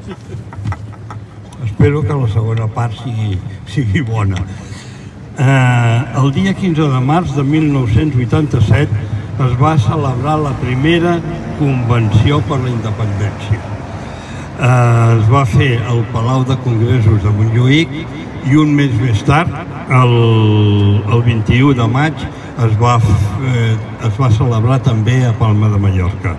Espero que la segona part sigui bona. El dia 15 de març de 1987 es va celebrar la primera Convenció per la Independència. Es va fer al Palau de Congressos de Montjuïc i un mes més tard, el 21 de maig, es va celebrar també a Palma de Mallorca.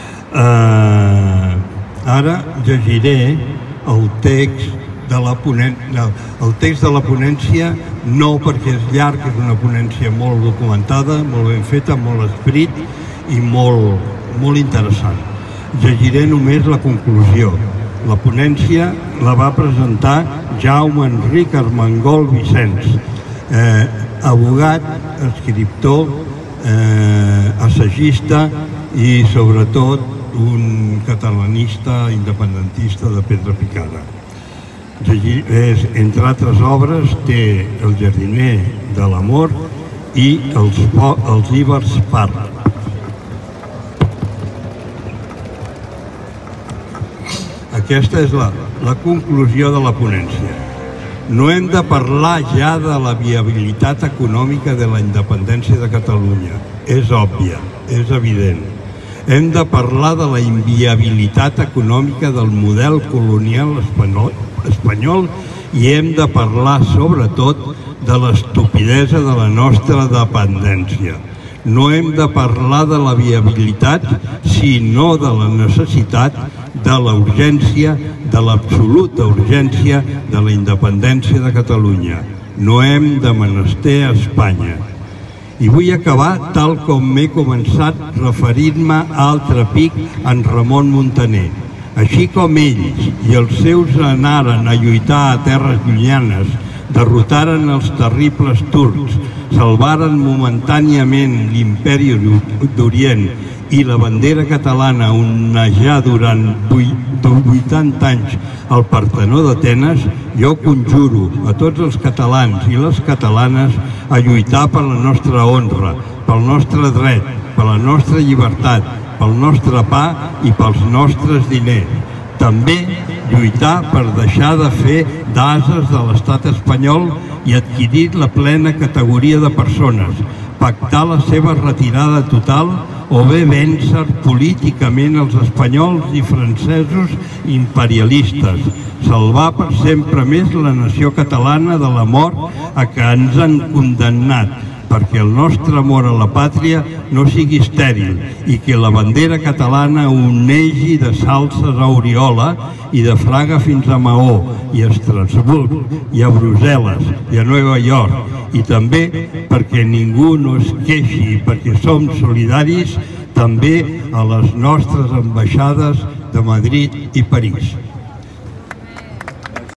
Ara llegiré el text de la ponència, no perquè és llarg, és una ponència molt documentada, molt ben feta, molt escrit i molt interessant. Llegiré només la conclusió. La ponència la va presentar Jaume Enric Armengol Vicens, abogat, escriptor, assagista i sobretot un catalanista independentista de pedra picada. Entre altres obres té El jardiner de l'amor i Els ibers parlen. Aquesta és la conclusió de la ponència. No hem de parlar ja de la viabilitat econòmica de la independència de Catalunya. És òbvia, és evident. Hem de parlar de la inviabilitat econòmica del model colonial espanyol i hem de parlar, sobretot, de l'estupidesa de la nostra dependència. No hem de parlar de la viabilitat, sinó de la necessitat, de la urgència, de l'absoluta urgència de la independència de Catalunya. No hem de menester a Espanya. I vull acabar tal com m'he començat, referint-me a altre pic en Ramon Muntaner. Així com ells i els seus anaren a lluitar a terres llunyanes, derrotaren els terribles turcs, salvaren momentàniament l'imperi d'Orient i la bandera catalana onejar durant 80 anys al Partenó d'Atenes, jo conjuro a tots els catalans i les catalanes a lluitar per la nostra honra, pel nostre dret, per la nostra llibertat, pel nostre pa i pels nostres diners. També lluitar per deixar de fer d'ases de l'estat espanyol i adquirir la plena categoria de persones, pactar la seva retirada total o bé vèncer políticament els espanyols i francesos imperialistes, salvar per sempre més la nació catalana de la mort a què ens han condemnat, perquè el nostre amor a la pàtria no sigui estèril i que la bandera catalana onegi de Salses a Oriola i de Fraga fins a Maó i a Estrasburg i a Brussel·les i a Nova York, i també perquè ningú no es queixi, perquè som solidaris també a les nostres ambaixades de Madrid i París.